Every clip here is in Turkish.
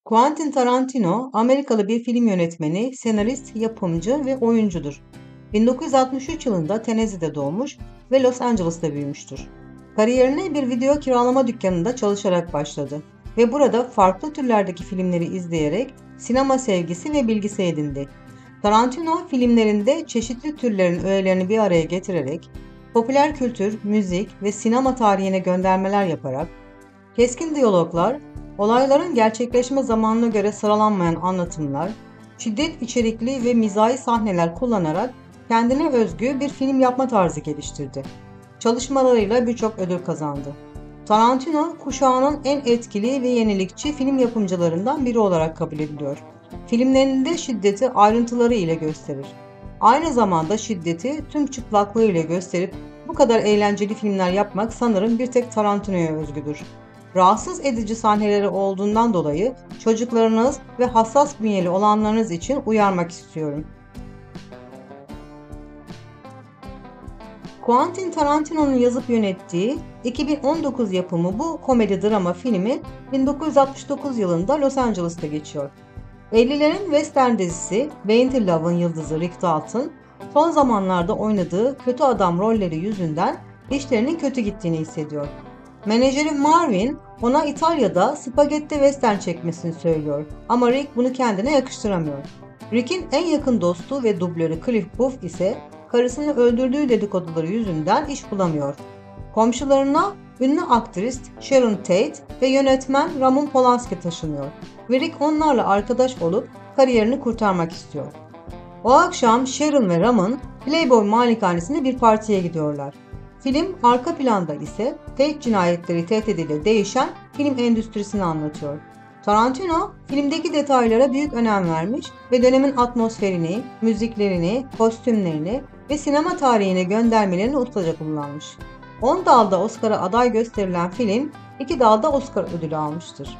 Quentin Tarantino, Amerikalı bir film yönetmeni, senarist, yapımcı ve oyuncudur. 1963 yılında Tennessee'de doğmuş ve Los Angeles'ta büyümüştür. Kariyerine bir video kiralama dükkanında çalışarak başladı ve burada farklı türlerdeki filmleri izleyerek sinema sevgisi ve bilgisi edindi. Tarantino filmlerinde çeşitli türlerin öğelerini bir araya getirerek popüler kültür, müzik ve sinema tarihine göndermeler yaparak keskin diyaloglar, olayların gerçekleşme zamanına göre sıralanmayan anlatımlar, şiddet içerikli ve mizahi sahneler kullanarak kendine özgü bir film yapma tarzı geliştirdi. Çalışmalarıyla birçok ödül kazandı. Tarantino, kuşağının en etkili ve yenilikçi film yapımcılarından biri olarak kabul ediliyor. Filmlerinde şiddeti ayrıntıları ile gösterir. Aynı zamanda şiddeti tüm çıplaklığı ile gösterip bu kadar eğlenceli filmler yapmak sanırım bir tek Tarantino'ya özgüdür. Rahatsız edici sahneleri olduğundan dolayı çocuklarınız ve hassas bünyeli olanlarınız için uyarmak istiyorum. Quentin Tarantino'nun yazıp yönettiği 2019 yapımı bu komedi drama filmi 1969 yılında Los Angeles'ta geçiyor. 50'lerin western dizisi Bounty Love'ın yıldızı Rick Dalton, son zamanlarda oynadığı kötü adam rolleri yüzünden işlerinin kötü gittiğini hissediyor. Menajeri Marvin ona İtalya'da spagetti western çekmesini söylüyor ama Rick bunu kendine yakıştıramıyor. Rick'in en yakın dostu ve dublörü Cliff Booth ise karısını öldürdüğü dedikoduları yüzünden iş bulamıyor. Komşularına ünlü aktris Sharon Tate ve yönetmen Roman Polanski taşınıyor ve Rick onlarla arkadaş olup kariyerini kurtarmak istiyor. O akşam Sharon ve Roman Playboy malikanesine bir partiye gidiyorlar. Film arka planda ise Tate cinayetleri tehdidiyle değişen film endüstrisini anlatıyor. Tarantino filmdeki detaylara büyük önem vermiş ve dönemin atmosferini, müziklerini, kostümlerini ve sinema tarihine göndermelerini ustaca kullanmış. 10 dalda Oscar'a aday gösterilen film 2 dalda Oscar ödülü almıştır.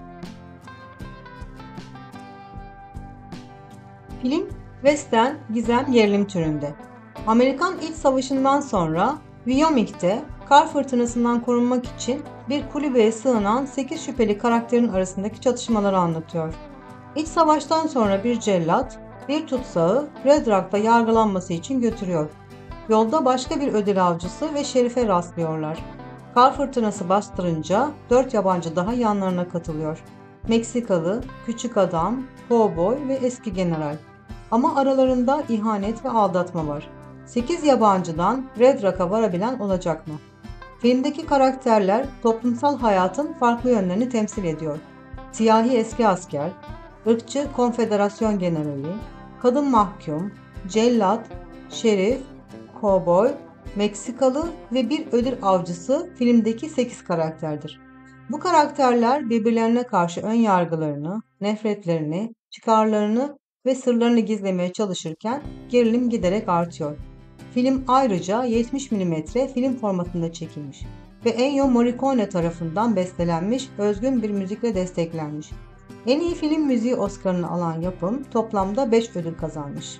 Film western, gizem, gerilim türünde. Amerikan İç Savaşı'ndan sonra Wyoming'de kar fırtınasından korunmak için bir kulübeye sığınan 8 şüpheli karakterin arasındaki çatışmaları anlatıyor. İç savaştan sonra bir cellat, bir tutsağı Red Rock'ta yargılanması için götürüyor. Yolda başka bir ödül avcısı ve şerife rastlıyorlar. Kar fırtınası bastırınca 4 yabancı daha yanlarına katılıyor. Meksikalı, küçük adam, kovboy ve eski general. Ama aralarında ihanet ve aldatma var. 8 yabancıdan Red Rock'a varabilen olacak mı? Filmdeki karakterler toplumsal hayatın farklı yönlerini temsil ediyor. Siyahi eski asker, ırkçı konfederasyon generali, kadın mahkum, cellat, şerif, kovboy, Meksikalı ve bir ödül avcısı filmdeki 8 karakterdir. Bu karakterler birbirlerine karşı ön yargılarını, nefretlerini, çıkarlarını ve sırlarını gizlemeye çalışırken gerilim giderek artıyor. Film ayrıca 70 milimetre film formatında çekilmiş ve Ennio Morricone tarafından bestelenmiş özgün bir müzikle desteklenmiş. En iyi film müziği Oscar'ını alan yapım toplamda 5 ödül kazanmış.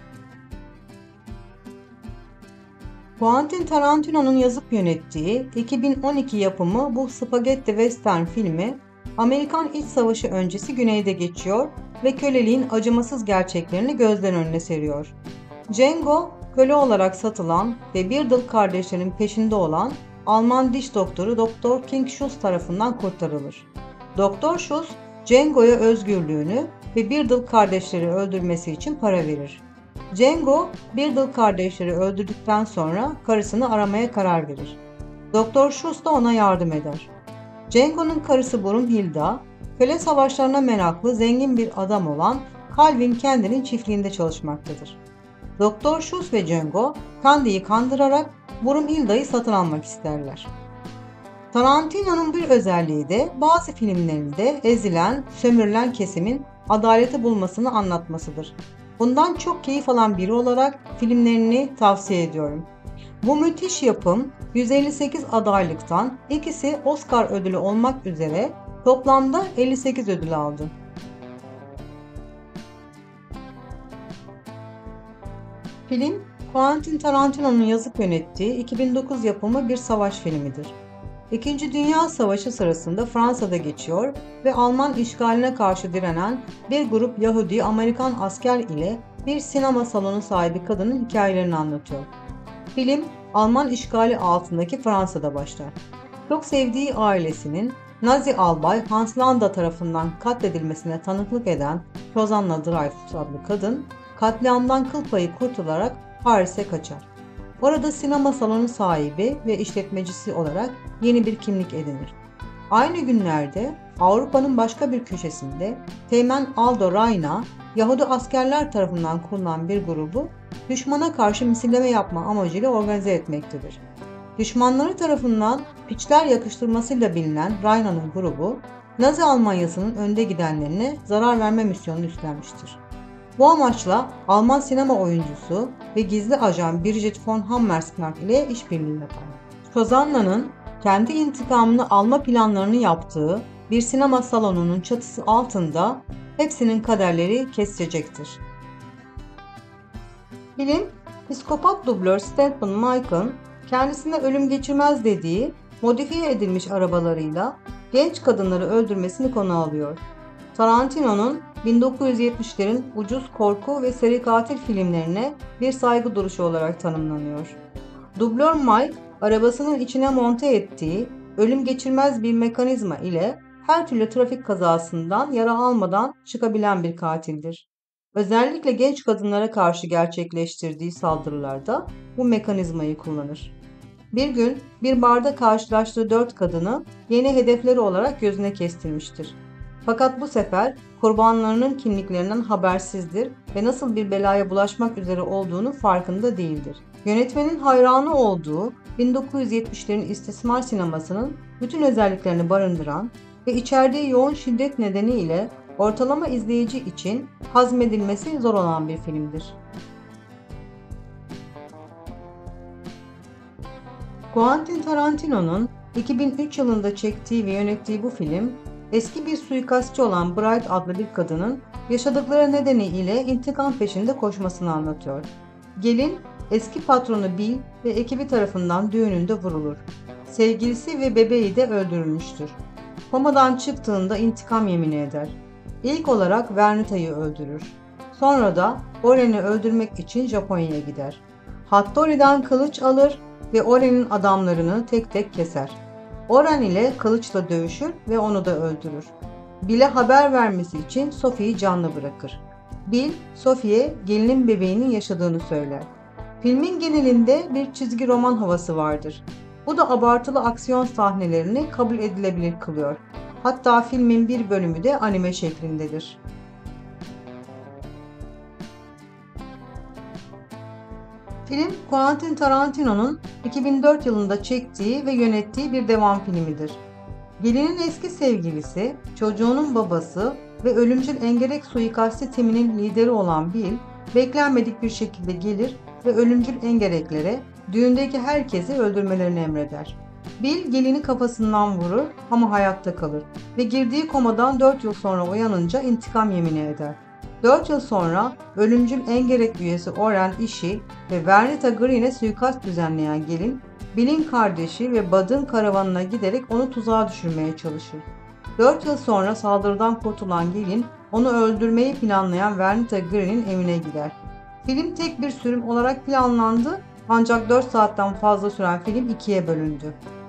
Quentin Tarantino'nun yazıp yönettiği 2012 yapımı bu spagetti western filmi Amerikan İç Savaşı öncesi Güney'de geçiyor ve köleliğin acımasız gerçeklerini gözler önüne seriyor. Django, köle olarak satılan ve Birdle kardeşlerin peşinde olan Alman diş doktoru Dr. King Schultz tarafından kurtarılır. Dr. Schultz, Django'ya özgürlüğünü ve Birdle kardeşleri öldürmesi için para verir. Django, Birdle kardeşleri öldürdükten sonra karısını aramaya karar verir. Dr. Schultz da ona yardım eder. Django'nun karısı Brunhilda, köle savaşlarına meraklı zengin bir adam olan Calvin Candy'nin çiftliğinde çalışmaktadır. Dr. Schultz ve Django, Candy'yi kandırarak Brunhilda'yı satın almak isterler. Tarantino'nun bir özelliği de bazı filmlerinde ezilen, sömürülen kesimin adaleti bulmasını anlatmasıdır. Bundan çok keyif alan biri olarak filmlerini tavsiye ediyorum. Bu müthiş yapım 158 adaylıktan ikisi Oscar ödülü olmak üzere toplamda 58 ödül aldı. Film, Quentin Tarantino'nun yazıp yönettiği 2009 yapımı bir savaş filmidir. İkinci Dünya Savaşı sırasında Fransa'da geçiyor ve Alman işgaline karşı direnen bir grup Yahudi Amerikan asker ile bir sinema salonu sahibi kadının hikayelerini anlatıyor. Film, Alman işgali altındaki Fransa'da başlar. Çok sevdiği ailesinin Nazi albay Hans Landa tarafından katledilmesine tanıklık eden Rosanna Dreyfus adlı kadın, katliamdan kıl payı kurtularak Paris'e kaçar. Orada sinema salonu sahibi ve işletmecisi olarak yeni bir kimlik edinir. Aynı günlerde Avrupa'nın başka bir köşesinde Teğmen Aldo Rayna, Yahudi askerler tarafından kurulan bir grubu düşmana karşı misilleme yapma amacıyla organize etmektedir. Düşmanları tarafından piçler yakıştırmasıyla bilinen Rayna'nın grubu, Nazi Almanyası'nın önde gidenlerine zarar verme misyonunu üstlenmiştir. Bu amaçla Alman sinema oyuncusu ve gizli ajan Brigitte von Hammersmark ile işbirliği yapar. Rosanna'nın kendi intikamını alma planlarını yaptığı bir sinema salonunun çatısı altında hepsinin kaderleri kesecektir. Film, psikopat dublör Stephen Michael'ın kendisine ölüm geçirmez dediği modifiye edilmiş arabalarıyla genç kadınları öldürmesini konu alıyor. Tarantino'nun 1970'lerin ucuz korku ve seri katil filmlerine bir saygı duruşu olarak tanımlanıyor. Dublör Mike, arabasının içine monte ettiği ölüm geçirmez bir mekanizma ile her türlü trafik kazasından yara almadan çıkabilen bir katildir. Özellikle genç kadınlara karşı gerçekleştirdiği saldırılarda bu mekanizmayı kullanır. Bir gün bir barda karşılaştığı 4 kadını yeni hedefleri olarak gözüne kestirmiştir. Fakat bu sefer kurbanlarının kimliklerinden habersizdir ve nasıl bir belaya bulaşmak üzere olduğunu farkında değildir. Yönetmenin hayranı olduğu 1970'lerin istismar sinemasının bütün özelliklerini barındıran ve içerdiği yoğun şiddet nedeniyle ortalama izleyici için hazmedilmesi zor olan bir filmdir. Quentin Tarantino'nun 2003 yılında çektiği ve yönettiği bu film, eski bir suikastçı olan Bright adlı bir kadının yaşadıkları nedeniyle intikam peşinde koşmasını anlatıyor. Gelin, eski patronu Bill ve ekibi tarafından düğününde vurulur. Sevgilisi ve bebeği de öldürülmüştür. Komadan çıktığında intikam yemini eder. İlk olarak Vernita'yı öldürür. Sonra da Oren'i öldürmek için Japonya'ya gider. Hattori'den kılıç alır ve Oren'in adamlarını tek tek keser. Oren ile kılıçla dövüşür ve onu da öldürür. Bill'e haber vermesi için Sophie'yi canlı bırakır. Bill, Sophie'ye gelinin bebeğinin yaşadığını söyler. Filmin genelinde bir çizgi roman havası vardır. Bu da abartılı aksiyon sahnelerini kabul edilebilir kılıyor. Hatta filmin bir bölümü de anime şeklindedir. Film, Quentin Tarantino'nun 2004 yılında çektiği ve yönettiği bir devam filmidir. Gelinin eski sevgilisi, çocuğunun babası ve ölümcül engerek suikasti timinin lideri olan Bill, beklenmedik bir şekilde gelir ve ölümcül engereklere düğündeki herkesi öldürmelerini emreder. Bill gelini kafasından vurur ama hayatta kalır ve girdiği komadan 4 yıl sonra uyanınca intikam yemini eder. 4 yıl sonra ölümcül engerek üyesi Oren Ishii ve Vernita Green'e suikast düzenleyen gelin, Bill'in kardeşi ve Bud'ın karavanına giderek onu tuzağa düşürmeye çalışır. 4 yıl sonra saldırıdan kurtulan gelin, onu öldürmeyi planlayan Vernita Green'in evine gider. Film tek bir sürüm olarak planlandı ancak 4 saatten fazla süren film ikiye bölündü.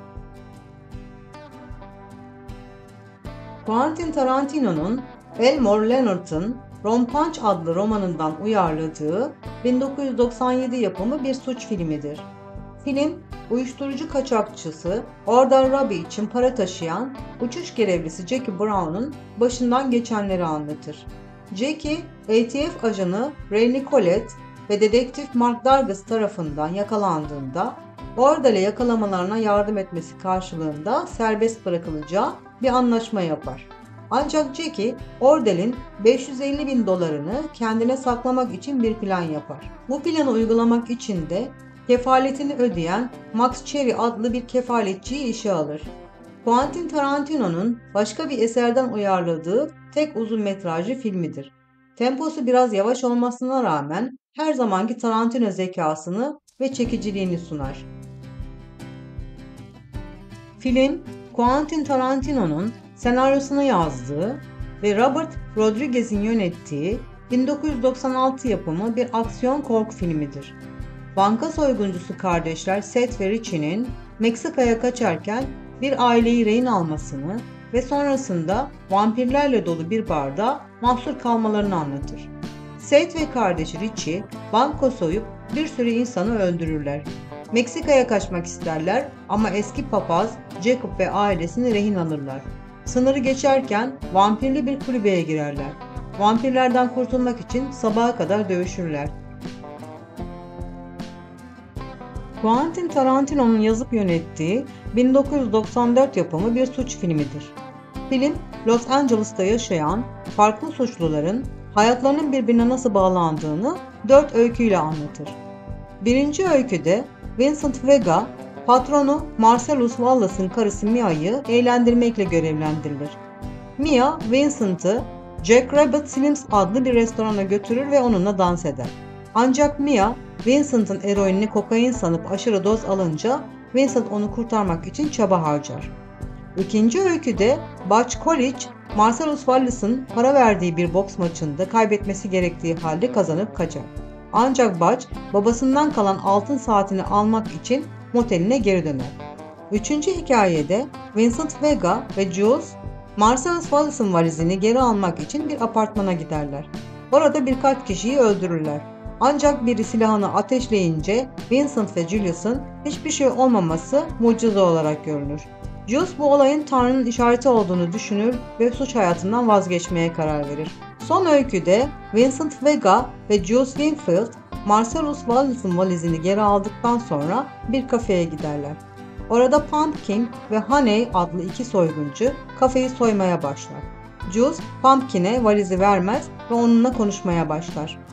Quentin Tarantino'nun Elmore Leonard'ın Rum Punch adlı romanından uyarladığı 1997 yapımı bir suç filmidir. Film, uyuşturucu kaçakçısı Ordell Robbie için para taşıyan uçuş görevlisi Jackie Brown'un başından geçenleri anlatır. Jackie, ATF ajanı Ray Nicolette ve dedektif Mark Dargis tarafından yakalandığında Ordell'e yakalamalarına yardım etmesi karşılığında serbest bırakılacağı bir anlaşma yapar. Ancak Jackie, Ordell'in 550.000 dolarını kendine saklamak için bir plan yapar. Bu planı uygulamak için de kefaletini ödeyen Max Cherry adlı bir kefaletçiyi işe alır. Quentin Tarantino'nun başka bir eserden uyarladığı tek uzun metrajlı filmidir. Temposu biraz yavaş olmasına rağmen her zamanki Tarantino zekasını ve çekiciliğini sunar. Film, Quentin Tarantino'nun senaryosunu yazdığı ve Robert Rodriguez'in yönettiği 1996 yapımı bir aksiyon korku filmidir. Banka soyguncusu kardeşler Seth ve Richie'nin Meksika'ya kaçarken bir aileyi rehin almasını ve sonrasında vampirlerle dolu bir barda mahsur kalmalarını anlatır. Seth ve kardeşi Richie banka soyup bir sürü insanı öldürürler. Meksika'ya kaçmak isterler ama eski papaz Jacob ve ailesini rehin alırlar. Sınırı geçerken vampirli bir kulübeye girerler. Vampirlerden kurtulmak için sabaha kadar dövüşürler. Quentin Tarantino'nun yazıp yönettiği 1994 yapımı bir suç filmidir. Film, Los Angeles'ta yaşayan farklı suçluların hayatlarının birbirine nasıl bağlandığını 4 öyküyle anlatır. Birinci öyküde Vincent Vega, patronu Marcellus Wallace'ın karısı Mia'yı eğlendirmekle görevlendirilir. Mia, Vincent'ı Jack Rabbit Slims adlı bir restorana götürür ve onunla dans eder. Ancak Mia, Vincent'ın eroinini kokain sanıp aşırı doz alınca Vincent onu kurtarmak için çaba harcar. İkinci öyküde Butch College, Marcellus Wallace'ın para verdiği bir boks maçında kaybetmesi gerektiği halde kazanıp kaçar. Ancak Butch, babasından kalan altın saatini almak için moteline geri döner. Üçüncü hikayede Vincent Vega ve Jules, Marcellus Wallace'ın valizini geri almak için bir apartmana giderler. Orada birkaç kişiyi öldürürler. Ancak biri silahını ateşleyince Vincent ve Julius'un hiçbir şey olmaması mucize olarak görünür. Jules bu olayın Tanrı'nın işareti olduğunu düşünür ve suç hayatından vazgeçmeye karar verir. Son öyküde Vincent Vega ve Jules Winfield, Marcellus Wallace'ın valizini geri aldıktan sonra bir kafeye giderler. Orada Pumpkin ve Honey adlı iki soyguncu kafeyi soymaya başlar. Jules, Pumpkin'e valizi vermez ve onunla konuşmaya başlar.